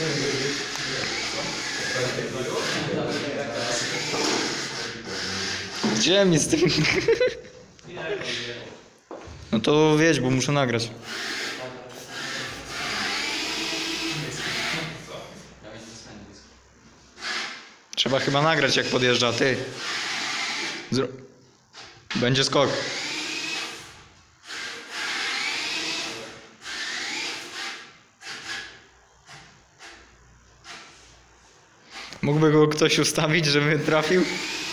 Gdzie mi z tym? No to wiedź, bo muszę nagrać. Trzeba chyba nagrać, jak podjeżdża, ty. Będzie skok. Mógłby go ktoś ustawić, żeby trafił?